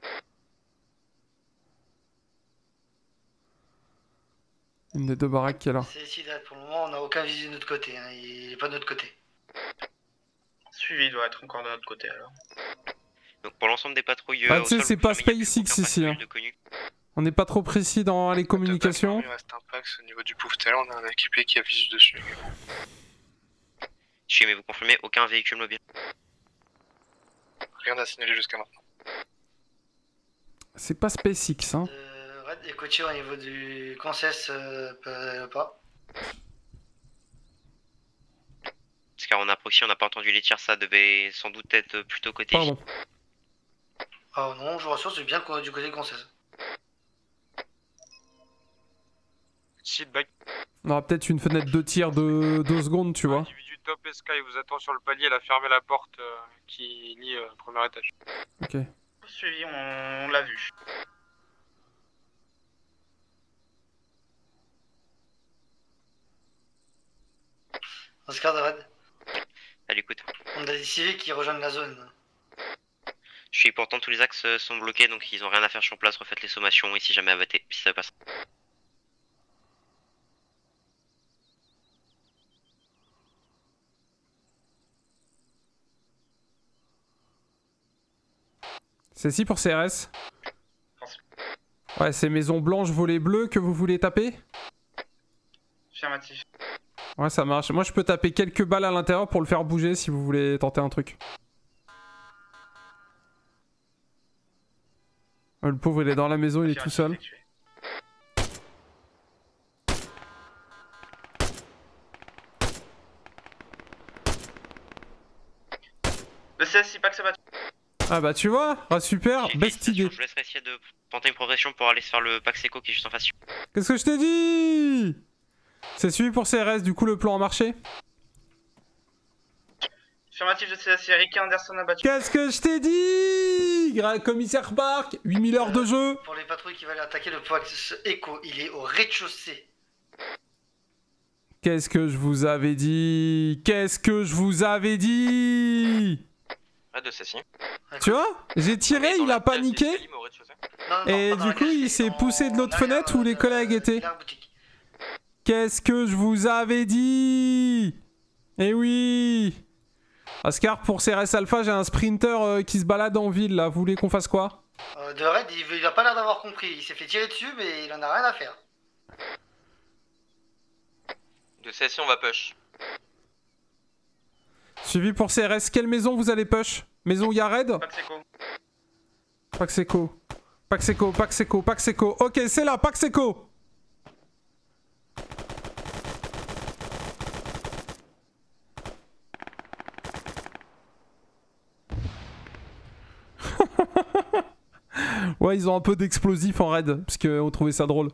Une des deux baraques qui est là. C'est ici, là, pour le moment, on n'a aucun visu de notre côté, hein. Il est pas de notre côté. Suivi doit être encore de notre côté alors. Donc pour l'ensemble des patrouilles. Ah, tu sais, c'est pas SpaceX ici. Hein. On n'est pas trop précis dans les communications. Il reste un Pax au niveau du Pouvetel, on a un équipé qui a visu dessus. Je mais vous confirmez aucun véhicule mobile. Rien à signaler jusqu'à maintenant. C'est pas SpaceX, hein. Red et Cotier au niveau du Concess, pas. Parce qu'on a proxy, on n'a pas entendu les tirs, ça devait sans doute être plutôt côté. Pardon. Ah non, je vous rassure, c'est bien du côté du Concess. On aura peut-être une fenêtre de tir de 2 secondes, tu vois. Individu top Sky vous attend sur le palier, elle a fermé la porte qui lie au premier étage. Ok. Suivi, on l'a vu. Oscar de Red. À l'écoute. On a des civils qui rejoignent la zone. Je suis pourtant tous les axes sont bloqués donc ils ont rien à faire sur place, refaites les sommations et si jamais abatté, si ça passe. C'est ici pour CRS. Ouais, c'est Maison Blanche, volet bleu que vous voulez taper? Affirmatif. Ouais, ça marche. Moi, je peux taper quelques balles à l'intérieur pour le faire bouger si vous voulez tenter un truc. Le pauvre, il est dans la maison, il est tout seul. Le CS, il pas que ça va. Ah bah tu vois, ah super, best idée. Je vous laisserai essayer de tenter une progression pour aller se faire le Paxeco qui est juste en face. Qu'est-ce que je t'ai dit? C'est suivi pour CRS, du coup le plan a marché? Affirmatif de CS, Eric Anderson abattu. Qu'est-ce que je t'ai dit? Commissaire Park, 8000 heures de jeu. Pour les patrouilles qui veulent attaquer le Pax Echo, il est au rez-de-chaussée. Qu'est-ce que je vous avais dit? Qu'est-ce que je vous avais dit? Red de ceci. Tu vois? J'ai tiré, il a paniqué. Et du coup, il s'est poussé de l'autre fenêtre où les collègues étaient. Qu'est-ce que je vous avais dit? Eh oui! Oscar, pour CRS Alpha, j'ai un sprinter qui se balade en ville là. Vous voulez qu'on fasse quoi? De Red, il a pas l'air d'avoir compris. Il s'est fait tirer dessus, mais il en a rien à faire. De celle-ci, on va push. Suivi pour CRS, quelle maison vous allez push? Maison où il y a Red? Paxeco. Paxeco. Paxeco, Paxeco, Paxeco. Ok, c'est là, Paxeco. Ouais, ils ont un peu d'explosif en raid, parce qu'on trouvait ça drôle.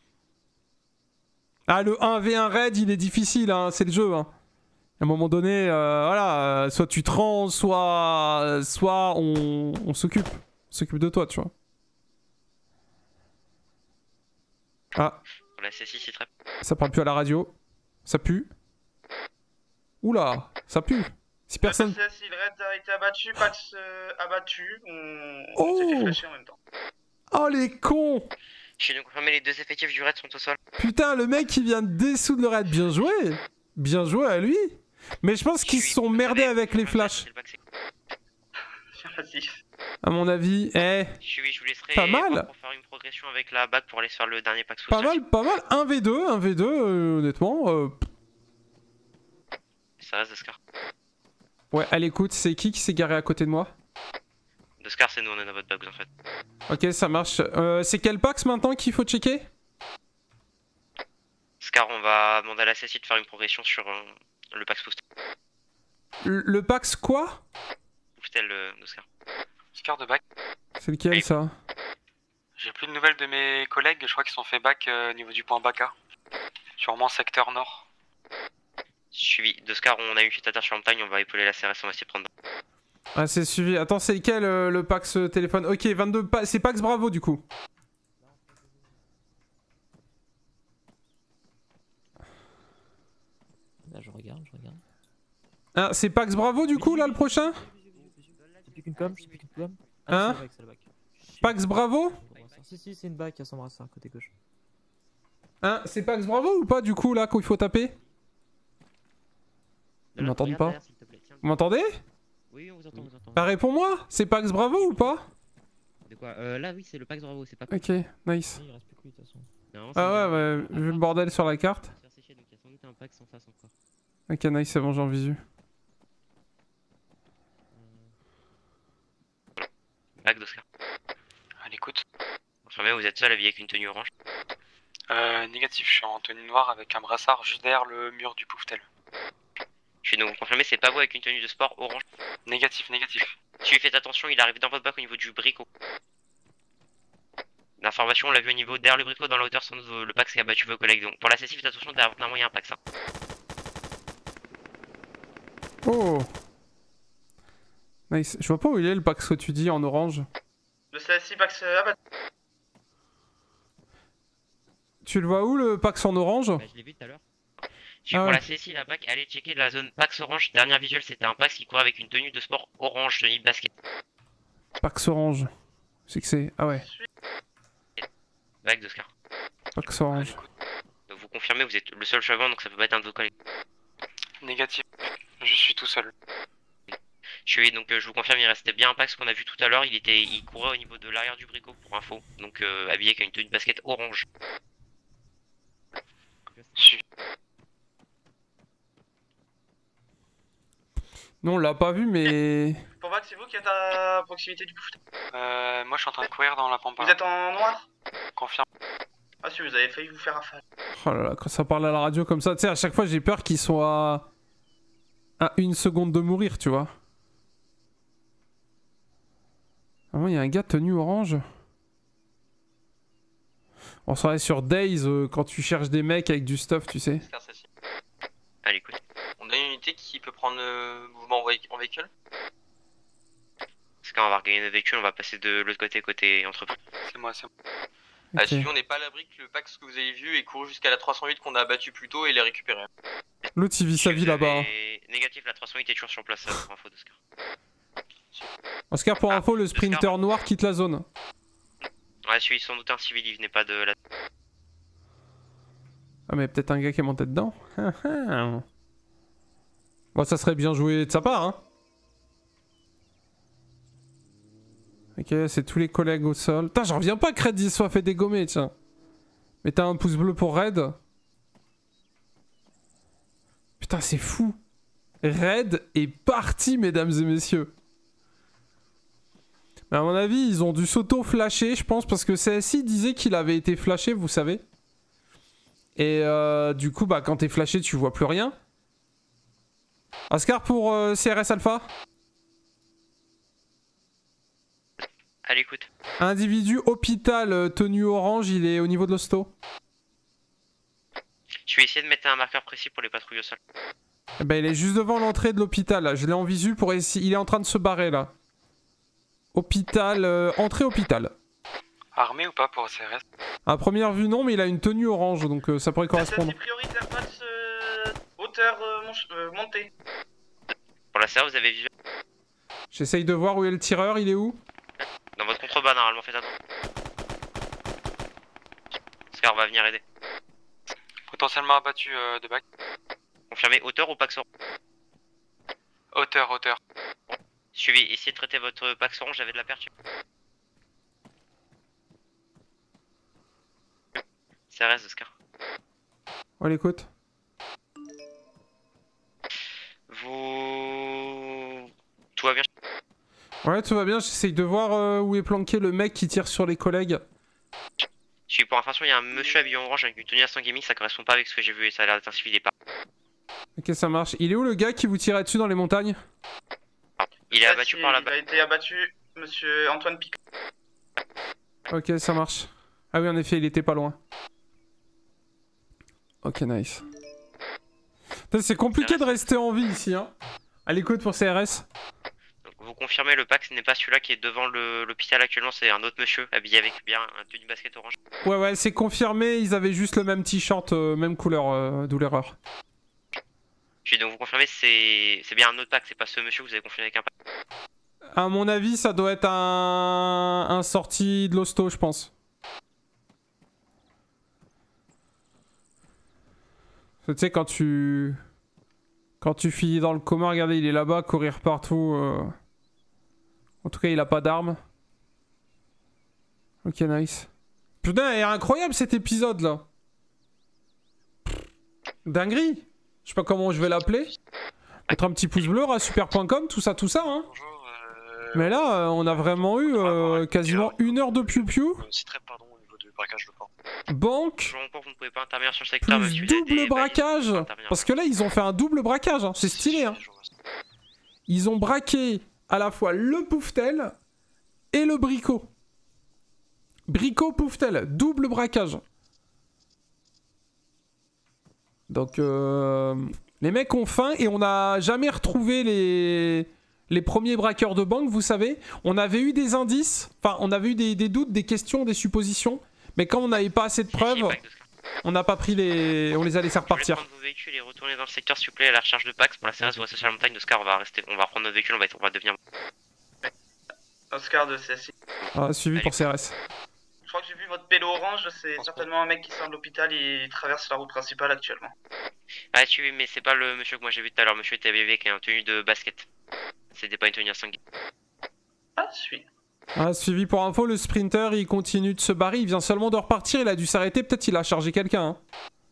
Ah, le 1v1 raid, il est difficile, hein, c'est le jeu. Hein. À un moment donné, voilà, soit tu te rends, soit on s'occupe. On s'occupe de toi, tu vois. Ah. La C6, c'est très... Ça parle plus à la radio. Ça pue. Oula, ça pue. Si personne... Le CS, il a été abattu, Pax abattu. On Oh, s'est fait flasher en même temps. Oh les cons! Je suis donc confirmé, les deux effectifs du raid sont au sol. Putain, le mec qui vient de dessoudre le raid, bien joué! Bien joué à lui! Mais je pense qu'ils se sont merdés avec les flashs. À mon avis, Je vous laisserai pas mal. pour faire une progression avec la bague pour aller se faire le dernier pack Pas mal, pas mal. 1v2, honnêtement. Ça reste Oscar. Ouais, à l'écoute, c'est qui s'est garé à côté de moi? Oscar, c'est nous, on est dans votre bague, en fait. Ok, ça marche. C'est quel Pax maintenant qu'il faut checker? Oscar, on va demander à la CSI de faire une progression sur le Pax Poustel. Le Pax quoi? Poustel d'Oscar. Oscar de bac. C'est lequel ça? J'ai plus de nouvelles de mes collègues, je crois qu'ils sont fait bac au niveau du point Baka. Sûrement secteur nord. Suivi d'Oscar, on a une fuite à terre sur montagne, on va épauler la CRS, on va essayer de prendre. Ah, c'est suivi. Attends, c'est lequel le Pax téléphone? Ok, 22. C'est Pax Bravo du coup. Là, je regarde. Ah, c'est Pax Bravo du coup là le prochain? C'est plus qu'une com, c'est plus qu'une com. Hein? C'est le bac. Pax Bravo? Si, c'est une bac à son brassard, côté gauche. Hein? C'est Pax Bravo ou pas du coup là qu'il faut taper? Ils m'entendent pas? Vous m'entendez? Oui, on vous entend, Bah réponds-moi, c'est Pax Bravo ou pas? De quoi là, oui, c'est le Pax Bravo, c'est pas. Ok, nice. Il reste plus que lui de toute façon. Ah ouais, vu le bordel sur la carte. Donc il y a sans doute un Pax en face encore. Ok, nice, c'est bon, j'ai en visu. Bac d'Oscar. À l'écoute. Confirmez, vous êtes seul à vie avec une tenue orange. Négatif, je suis en tenue noire avec un brassard juste derrière le mur du Pouftel. Je suis donc confirmé, c'est pas vous avec une tenue de sport orange. Négatif, négatif. Si vous faites attention, il arrive dans votre bac au niveau du bricot. L'information, on l'a vu au niveau derrière le bricot dans la hauteur sans doute le Pax qui a battu vos collègues. Donc pour la CSI, faites attention, derrière votre maman, il y a un Pax. Hein. Oh! Nice. Je vois pas où il est le Pax que tu dis en orange. Le CSI Pax abattu. Tu le vois où le Pax en orange? Bah, je l'ai vu tout à l'heure. Pour la CSI, la BAC, allez checker la zone Pax orange. Dernière visuel, c'était un Pax qui courait avec une tenue de sport orange, tenue de basket. Pax orange. C'est que c'est. Ah ouais. Bac d'Oscar. Pax orange. Donc vous confirmez, vous êtes le seul survivant, donc ça peut pas être un de vos collègues. Négatif. Je suis tout seul. Je vous confirme, il restait bien un Pax qu'on a vu tout à l'heure. Il courait au niveau de l'arrière du bricot pour info. Donc habillé avec une tenue de basket orange. Non, on l'a pas vu, mais. Pour Vax, c'est vous qui êtes à proximité du Pouftel. Moi je suis en train de courir dans la pampa. Vous êtes en noir? Confirme. Ah si, vous avez failli vous faire rafale. Oh là là, quand ça parle à la radio comme ça, tu sais, à chaque fois j'ai peur qu'ils soient à 1 seconde de mourir, tu vois. Ah ouais, il y a un gars tenu orange. On serait sur Days quand tu cherches des mecs avec du stuff, tu sais. Allez, écoute. On a une unité qui peut prendre mouvement en véhicule. Parce qu'on va regagner notre véhicule, on va passer de l'autre côté entreprise. C'est moi, c'est moi. Ah, si on n'est pas à l'abri que le Pax que vous avez vu ait couru jusqu'à la 308 qu'on a abattu plus tôt et les récupéré. L'autre il vit sa vie là-bas. Négatif, la 308 est toujours sur place pour info d'Oscar. Oscar, pour info, le sprinter noir quitte la zone. Ouais, celui sans doute un civil, il venait pas de la... Ah mais peut-être un gars qui est monté dedans. Bon, ça serait bien joué de sa part, hein. Ok, c'est tous les collègues au sol. Putain, j'en reviens pas que Red soit fait dégommer, tiens. Mettez un pouce bleu pour Red. Putain, c'est fou. Red est parti, mesdames et messieurs. Mais à mon avis, ils ont dû s'auto-flasher, je pense, parce que CSI disait qu'il avait été flashé, vous savez. Et du coup, bah, quand t'es flashé, tu vois plus rien. Oscar pour CRS Alpha. À l'écoute. Individu hôpital tenue orange, il est au niveau de l'hosto. Je vais essayer de mettre un marqueur précis pour les patrouilles au sol. Eh ben, il est juste devant l'entrée de l'hôpital, là. Je l'ai en visu pour essayer. Il est en train de se barrer, là. Hôpital, entrée hôpital. Armé ou pas pour CRS? À première vue, non, mais il a une tenue orange, donc ça pourrait correspondre. C'est prioritaire, pas hauteur montée. Pour la CRS, vous avez vu. J'essaye de voir où est le tireur, il est où? Dans votre contrebas, normalement, faites attention. Oscar va venir aider. Potentiellement abattu de bac. Confirmé, hauteur ou Pax orange? Hauteur. Suivi, essayez de traiter votre Pax orange, j'avais de la perte. CRS, Oscar. On l'écoute. Tout va bien? Ouais, tout va bien, j'essaye de voir où est planqué le mec qui tire sur les collègues. Je suis pour information, il y a un monsieur habillé en orange avec une tenue à 100 gaming, ça correspond pas avec ce que j'ai vu et ça a l'air d'être un civil et pas. Ok, ça marche. Il est où le gars qui vous tirait dessus dans les montagnes? Il est abattu par la balle. Il a été abattu, monsieur Antoine Picard. Ok, ça marche. Ah oui, en effet, il était pas loin. Ok, nice. C'est compliqué de rester en vie ici, hein. À l'écoute pour CRS. Donc vous confirmez, le Pax n'est pas celui-là qui est devant l'hôpital actuellement, c'est un autre monsieur habillé avec bien un tenue basket orange. Ouais, c'est confirmé, ils avaient juste le même t-shirt, même couleur, d'où l'erreur. Puis donc vous confirmez, c'est bien un autre pack, c'est pas ce monsieur que vous avez confondu avec un pack. À mon avis, ça doit être un sorti de l'hosto, je pense. Tu sais, quand tu finis dans le coma, regardez, il est là-bas, courir partout. En tout cas, il a pas d'armes. Ok, nice. Putain, il est incroyable cet épisode là. Dinguerie. Je sais pas comment je vais l'appeler. Mettre un petit pouce bleu à super.com, tout ça, hein. Mais là, on a vraiment eu quasiment 1 heure de piou-piou. Banque. Vous ne pouvez pas intervenir sur le secteur, plus double braquage. Parce que là, ils ont fait un double braquage. Hein. C'est stylé. Hein. Ils ont braqué à la fois le Pouftel et le Bricot. Bricot, Pouftel. Double braquage. Donc, les mecs ont faim et on n'a jamais retrouvé les premiers braqueurs de banque, vous savez. On avait eu des indices, enfin, on avait eu des doutes, des questions, des suppositions. Mais quand on n'avait pas assez de preuves, on n'a pas pris les... On les a laissés repartir. Je vais prendre vos véhicules et retourner dans le secteur, s'il vous plaît, à la recherche de Pax pour la CRS ou la Social Montagne. Oscar, on va reprendre nos véhicules, on va devenir... Oscar de CSI. Ah, suivi pour CRS. Je crois que j'ai vu votre pélo orange, c'est certainement un mec qui sort de l'hôpital et il traverse la route principale actuellement. Ah, tu mais c'est pas le monsieur que moi j'ai vu tout à l'heure, monsieur était avec une tenue de basket. C'était pas une tenue à 5. Ah, suis. Ah, suivi pour info, le sprinter il continue de se barrer, il vient seulement de repartir, il a dû s'arrêter, peut-être il a chargé quelqu'un. Hein.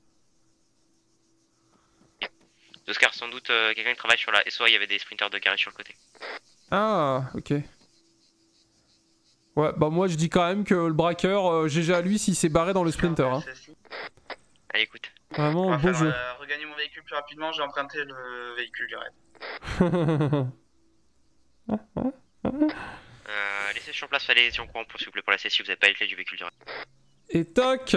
Oscar, sans doute quelqu'un qui travaille sur la SOA, il y avait des sprinters de carré sur le côté. Ah, ok. Ouais, bah moi je dis quand même que le braqueur, GG à lui s'il s'est barré dans le sprinter. Hein. Allez, écoute. Vraiment, beau jeu. Regagner mon véhicule plus rapidement, j'ai emprunté le véhicule du raid. Laissez sur place, fallait en courant s'il vous plaît pour la CSI, vous avez pas les clés du véhicule du raid. Et toc.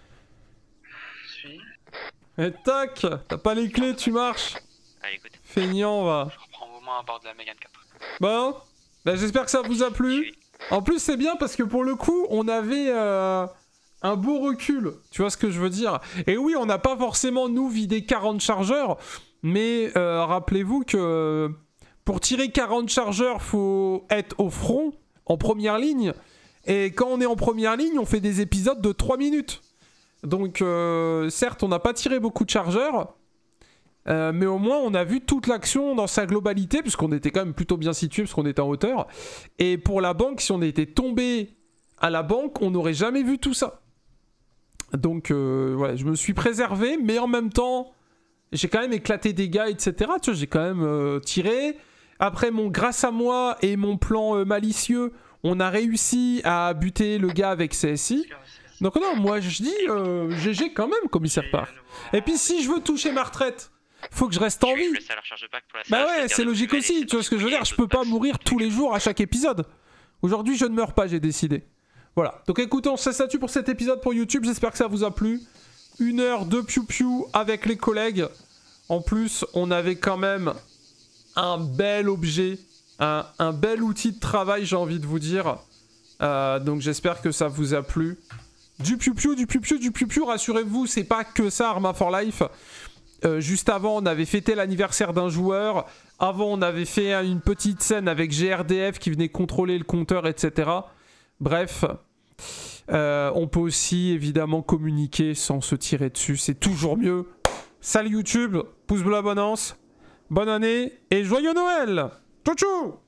Et toc. T'as pas les clés, tu marches. Allez, écoute. Feignant, va. Je reprends au moins à bord de la Mégane 4. Bon, bah, j'espère que ça vous a plu. En plus, c'est bien parce que pour le coup, on avait un beau recul. Tu vois ce que je veux dire? Et oui, on n'a pas forcément, nous, vidé 40 chargeurs. Mais rappelez-vous que pour tirer 40 chargeurs, faut être au front, en première ligne. Et quand on est en première ligne, on fait des épisodes de 3 minutes. Donc, certes, on n'a pas tiré beaucoup de chargeurs. Mais au moins on a vu toute l'action dans sa globalité, puisqu'on était quand même plutôt bien situé, parce qu'on était en hauteur. Et pour la banque, si on était tombé à la banque, on n'aurait jamais vu tout ça. Donc ouais, je me suis préservé, mais en même temps, j'ai quand même éclaté des gars, etc. Tu vois, j'ai quand même tiré. Après, grâce à moi et mon plan malicieux, on a réussi à buter le gars avec CSI. Donc non, moi je dis GG quand même, commissaire Park. Et puis si je veux toucher ma retraite, faut que je reste en vie. Bah ouais, c'est logique aussi, tu vois ce que je veux dire. Je peux pas mourir tous les jours à chaque épisode. Aujourd'hui, je ne meurs pas, j'ai décidé. Voilà. Donc écoutez, on se statue pour cet épisode pour YouTube. J'espère que ça vous a plu. 1 heure de piou-piou avec les collègues. En plus, on avait quand même un bel objet, un bel outil de travail, j'ai envie de vous dire. Donc j'espère que ça vous a plu. Du piou-piou, du piou-piou, du piou-piou. Rassurez-vous, c'est pas que ça, Arma for Life. Juste avant, on avait fêté l'anniversaire d'un joueur. Avant, on avait fait une petite scène avec GRDF qui venait contrôler le compteur, etc. Bref, on peut aussi évidemment communiquer sans se tirer dessus. C'est toujours mieux. Salut YouTube, pouce bleu, abonnance. Bonne année et joyeux Noël. Tchou tchou.